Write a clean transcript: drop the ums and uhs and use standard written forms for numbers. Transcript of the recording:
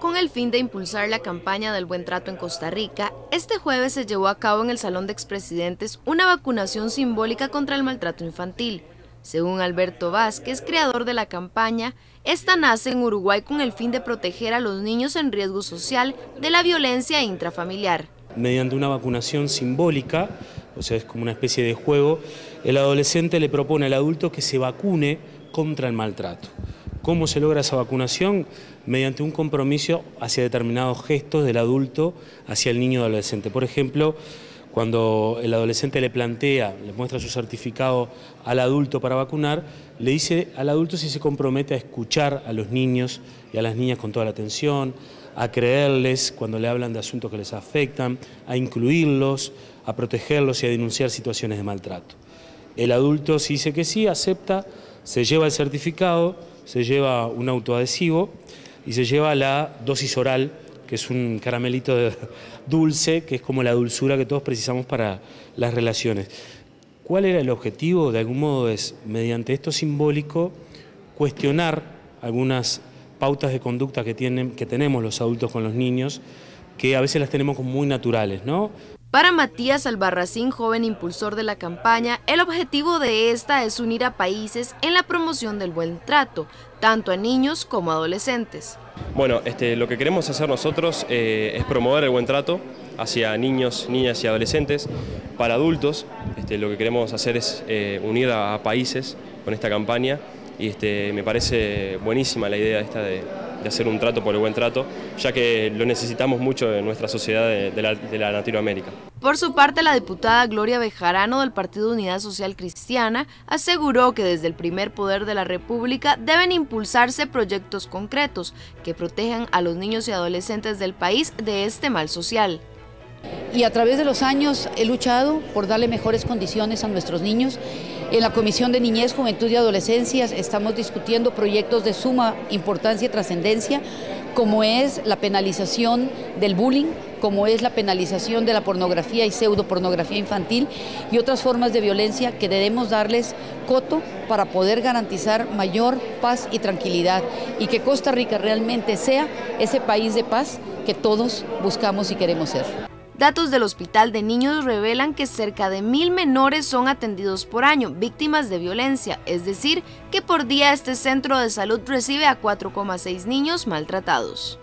Con el fin de impulsar la campaña del buen trato en Costa Rica, este jueves se llevó a cabo en el Salón de Expresidentes una vacunación simbólica contra el maltrato infantil. Según Alberto Vázquez, creador de la campaña, esta nace en Uruguay con el fin de proteger a los niños en riesgo social de la violencia intrafamiliar. Mediante una vacunación simbólica, o sea, es como una especie de juego, el adolescente le propone al adulto que se vacune contra el maltrato. ¿Cómo se logra esa vacunación? Mediante un compromiso hacia determinados gestos del adulto hacia el niño o adolescente. Por ejemplo, cuando el adolescente le muestra su certificado al adulto para vacunar, le dice al adulto si se compromete a escuchar a los niños y a las niñas con toda la atención, a creerles cuando le hablan de asuntos que les afectan, a incluirlos, a protegerlos y a denunciar situaciones de maltrato. El adulto, si dice que sí, acepta, se lleva el certificado, se lleva un autoadhesivo y se lleva la dosis oral, que es un caramelito dulce, que es como la dulzura que todos precisamos para las relaciones. ¿Cuál era el objetivo? De algún modo es, mediante esto simbólico, cuestionar algunas pautas de conducta que tenemos los adultos con los niños, que a veces las tenemos como muy naturales, ¿no? Para Matías Albarracín, joven impulsor de la campaña, el objetivo de esta es unir a países en la promoción del buen trato, tanto a niños como a adolescentes. Bueno, lo que queremos hacer nosotros es promover el buen trato hacia niños, niñas y adolescentes. Para adultos, lo que queremos hacer es unir a países con esta campaña y me parece buenísima la idea esta de hacer un trato por el buen trato, ya que lo necesitamos mucho en nuestra sociedad de la Latinoamérica. Por su parte, la diputada Gloria Bejarano del Partido Unidad Social Cristiana aseguró que desde el primer poder de la República deben impulsarse proyectos concretos que protejan a los niños y adolescentes del país de este mal social. Y a través de los años he luchado por darle mejores condiciones a nuestros niños. En la Comisión de Niñez, Juventud y Adolescencia estamos discutiendo proyectos de suma importancia y trascendencia, como es la penalización del bullying, como es la penalización de la pornografía y pseudopornografía infantil y otras formas de violencia que debemos darles coto para poder garantizar mayor paz y tranquilidad y que Costa Rica realmente sea ese país de paz que todos buscamos y queremos ser. Datos del Hospital de Niños revelan que cerca de 1000 menores son atendidos por año, víctimas de violencia, es decir, que por día este centro de salud recibe a 4,6 niños maltratados.